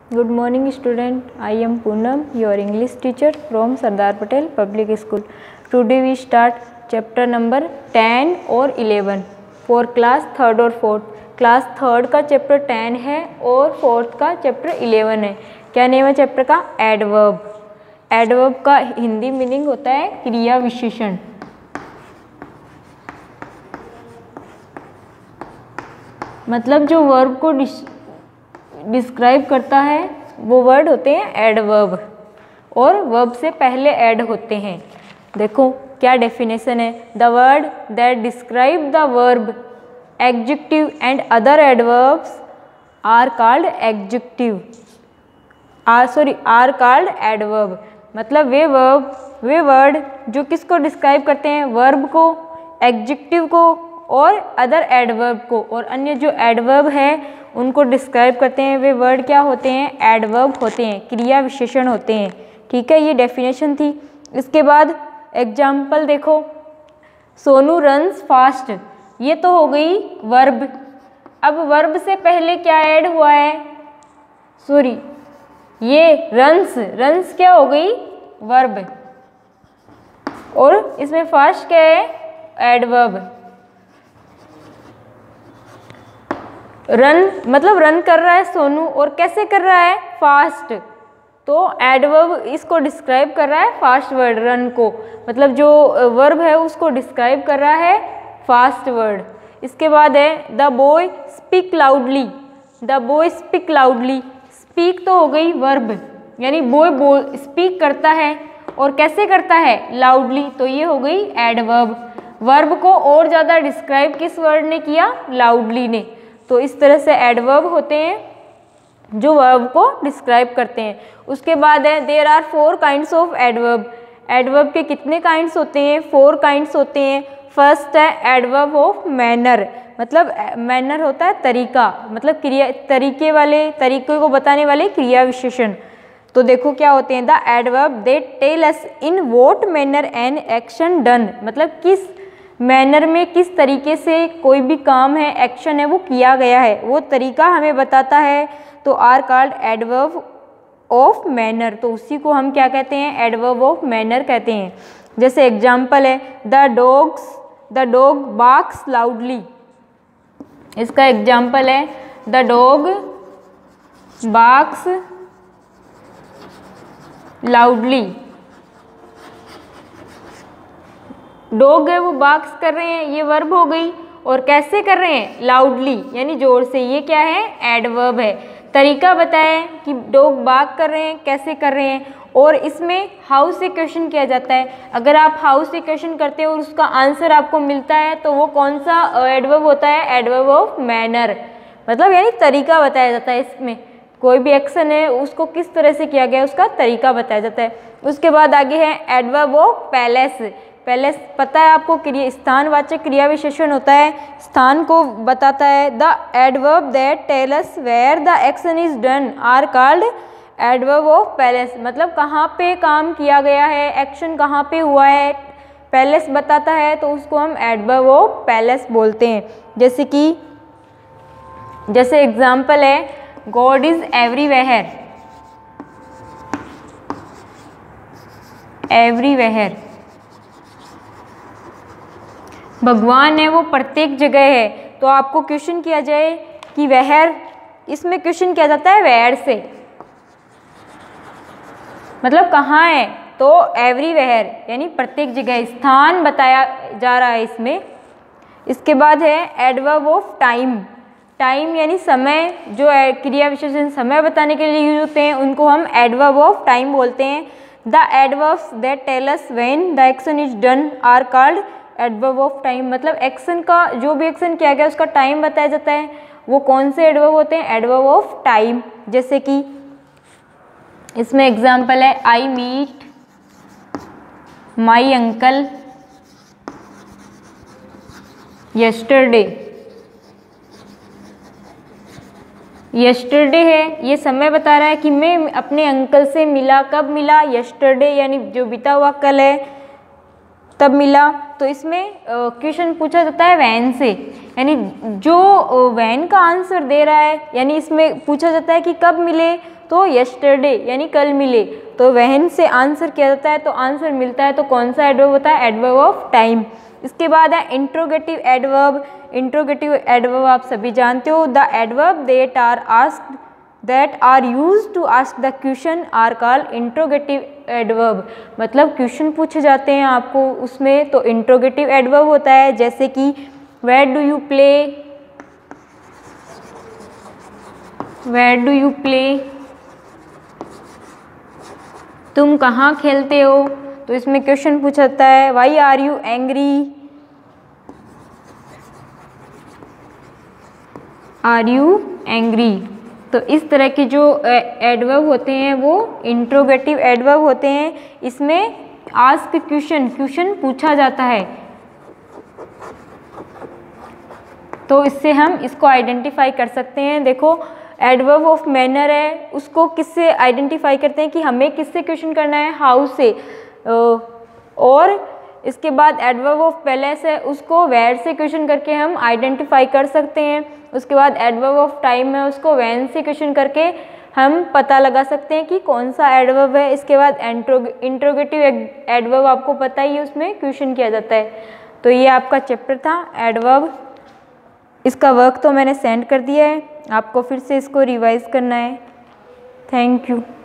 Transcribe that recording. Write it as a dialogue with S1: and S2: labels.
S1: Good morning student. I am Poonam, your English teacher from Sardar Patel Public School. Today we start chapter number 10 और 11 for class 3rd और 4th. Class 3rd का chapter 10 है और 4th का chapter 11 है. क्या name है chapter का? एडवर्ब. एडवर्ब का हिंदी मीनिंग होता है क्रिया विशेषण. मतलब जो वर्ब को डिस्क्राइब करता है वो वर्ड होते हैं एडवर्ब और वर्ब से पहले ऐड होते हैं. देखो क्या डेफिनेशन है. The word that describe the verb, adjective and other adverbs are called adjective, are called adverb. मतलब वे वर्ड जो किसको डिस्क्राइब करते हैं? वर्ब को, एडजेक्टिव को और अदर एडवर्ब को, और अन्य जो एडवर्ब है उनको डिस्क्राइब करते हैं. वे वर्ड क्या होते हैं? एडवर्ब होते हैं, क्रिया विशेषण होते हैं. ठीक है, ये डेफिनेशन थी. इसके बाद एग्जाम्पल देखो. Sonu runs fast. ये तो हो गई वर्ब. अब वर्ब से पहले क्या ऐड हुआ है? सॉरी, ये रन्स क्या हो गई? वर्ब. और इसमें फास्ट क्या है? एडवर्ब. रन मतलब रन कर रहा है सोनू, और कैसे कर रहा है? फास्ट. तो एडवर्ब इसको डिस्क्राइब कर रहा है फास्ट वर्ड, रन को. मतलब जो वर्ब है उसको डिस्क्राइब कर रहा है फास्ट वर्ड. इसके बाद है the boy speak loudly. The boy speak loudly. Speak तो हो गई वर्ब, यानी बॉय स्पीक करता है, और कैसे करता है? लाउडली. तो ये हो गई एडवर्ब. वर्ब को और ज़्यादा डिस्क्राइब किस वर्ड ने किया? लाउडली ने. तो इस तरह से एडवर्ब होते हैं जो वर्ब को डिस्क्राइब करते हैं. उसके बाद है there are 4 kinds of adverb. Adverb के कितने काइंड्स होते हैं? 4 काइंड्स होते हैं. फर्स्ट है एडवर्ब ऑफ मैनर. मतलब मैनर होता है तरीका, मतलब क्रिया, तरीके को बताने वाले क्रिया विशेषण. तो देखो क्या होते हैं. The adverb they tell us in what manner an action done. मतलब किस मैनर में, किस तरीके से कोई भी काम है, एक्शन है, वो किया गया है, वो तरीका हमें बताता है. तो are called adverb of manner. तो उसी को हम क्या कहते हैं? एडवर्ब ऑफ मैनर कहते हैं. जैसे एग्जाम्पल है द डॉग बार्क्स लाउडली. इसका एग्जाम्पल है the dog barks loudly. Dog है वो बार्क्स कर रहे हैं, ये वर्ब हो गई. और कैसे कर रहे हैं? लाउडली, यानी जोर से. ये क्या है? एडवर्ब है. तरीका बताया कि डॉग बार्क कर रहे हैं, कैसे कर रहे हैं. और इसमें हाउ से क्वेश्चन किया जाता है. अगर आप हाउ से क्वेश्चन करते हो और उसका आंसर आपको मिलता है तो वो कौन सा एडवर्ब होता है? Adverb of manner. मतलब यानी तरीका बताया जाता है. इसमें कोई भी एक्शन है उसको किस तरह से किया गया है उसका तरीका बताया जाता है. उसके बाद आगे है एडवर्ब ऑफ पैलेस. पैलेस पता है आपको, स्थानवाचक क्रिया विशेषण होता है, स्थान को बताता है. The adverb that tell us where the action is done are called adverb of place. मतलब कहाँ पे काम किया गया है, एक्शन कहाँ पे हुआ है, पैलेस बताता है, तो उसको हम एडवर्ब ऑफ पैलेस बोलते हैं. जैसे एग्जाम्पल है गॉड इज एवरीवेयर. एवरीवेयर भगवान है वो प्रत्येक जगह है. तो आपको क्वेश्चन किया जाए कि वेयर, इसमें क्वेश्चन किया जाता है वेयर से, मतलब कहाँ है. तो एवरीवेयर यानी प्रत्येक जगह, स्थान बताया जा रहा है इसमें. इसके बाद है एडवर्ब ऑफ टाइम. टाइम यानी समय, जो क्रिया विशेषण समय बताने के लिए यूज होते हैं उनको हम एडवर्ब ऑफ टाइम बोलते हैं. The adverbs that tell us when the action is done are called adverb of time. मतलब एक्शन का, जो भी एक्शन किया गया उसका टाइम बताया जाता है, वो कौन से एडवर्ब होते हैं? Adverb of time. जैसे कि इसमें एग्जाम्पल है I meet my uncle yesterday. Yesterday है, ये समय बता रहा है कि मैं अपने अंकल से मिला. कब मिला? यस्टरडे, यानी जो बीता हुआ कल है तब मिला. तो इसमें क्वेश्चन पूछा जाता है वैन से, यानी जो वैन का आंसर दे रहा है, यानी इसमें पूछा जाता है कि कब मिले, तो यस्टरडे यानी कल मिले, तो वहन से आंसर किया जाता है तो आंसर मिलता है, तो कौन सा एडवर्ब होता है? Adverb of time. इसके बाद है इंट्रोगेटिव एडवर्ब। इंट्रोगेटिव एडवर्ब आप सभी जानते हो, the adverb that are used to ask the question are called interrogative adverb. मतलब क्वेश्चन पूछे जाते हैं आपको उसमें, तो इंट्रोगेटिव एडवर्ब होता है। जैसे कि where do you play, where do you play, तुम कहाँ खेलते हो, तो इसमें क्वेश्चन पूछा जाता है। Why are you angry, are you angry. तो इस तरह के जो एडवर्ब होते हैं वो इंट्रोगेटिव एडवर्ब होते हैं। इसमें आस्क क्वेश्चन, क्वेश्चन पूछा जाता है, तो इससे हम इसको आइडेंटिफाई कर सकते हैं। देखो एडवर्ब ऑफ मैनर है, उसको किससे आइडेंटिफाई करते हैं कि हमें किससे क्वेश्चन करना है? हाउ से। और इसके बाद एडवर्ब ऑफ पैलेस है, उसको वेयर से क्वेश्चन करके हम आइडेंटिफाई कर सकते हैं। उसके बाद एडवर्ब ऑफ टाइम है, उसको व्हेन से क्वेश्चन करके हम पता लगा सकते हैं कि कौन सा एडवर्ब है। इसके बाद इंट्रोगेटिव एडवर्ब आपको पता ही है, उसमें क्वेश्चन किया जाता है। तो ये आपका चैप्टर था एडवर्ब। इसका वर्क तो मैंने सेंड कर दिया है, आपको फिर से इसको रिवाइज करना है। Thank you.